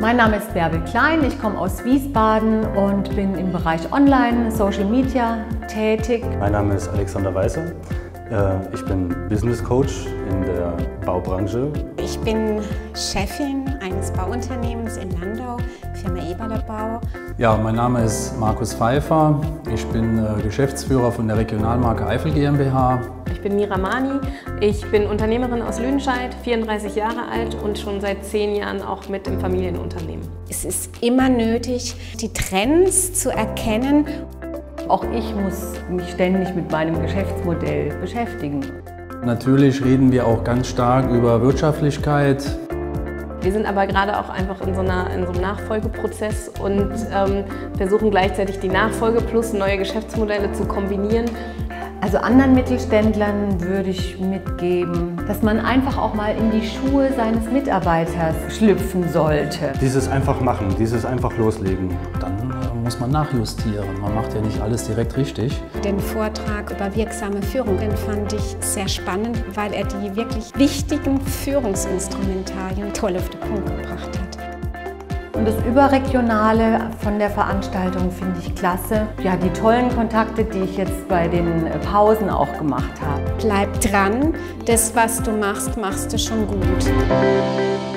Mein Name ist Bärbel Klein, ich komme aus Wiesbaden und bin im Bereich Online, Social Media tätig. Mein Name ist Alexander Weißer, ich bin Business Coach in der Baubranche. Ich bin Chefin eines Bauunternehmens in Landau, Firma Eberle Bau. Ja, mein Name ist Markus Pfeiffer, ich bin Geschäftsführer von der Regionalmarke Eifel GmbH. Ich bin Mira Mani, ich bin Unternehmerin aus Lüdenscheid, 34 Jahre alt und schon seit 10 Jahren auch mit im Familienunternehmen. Es ist immer nötig, die Trends zu erkennen. Auch ich muss mich ständig mit meinem Geschäftsmodell beschäftigen. Natürlich reden wir auch ganz stark über Wirtschaftlichkeit. Wir sind aber gerade auch einfach in so einem Nachfolgeprozess und versuchen gleichzeitig die Nachfolge plus neue Geschäftsmodelle zu kombinieren. Also anderen Mittelständlern würde ich mitgeben, dass man einfach auch mal in die Schuhe seines Mitarbeiters schlüpfen sollte. Dieses einfach machen, dieses einfach loslegen. Dann muss man nachjustieren. Man macht ja nicht alles direkt richtig. Den Vortrag über wirksame Führung, den fand ich sehr spannend, weil er die wirklich wichtigen Führungsinstrumentarien toll auf den Punkt gebracht hat. Und das Überregionale von der Veranstaltung finde ich klasse. Ja, die tollen Kontakte, die ich jetzt bei den Pausen auch gemacht habe. Bleib dran, das was du machst, machst du schon gut.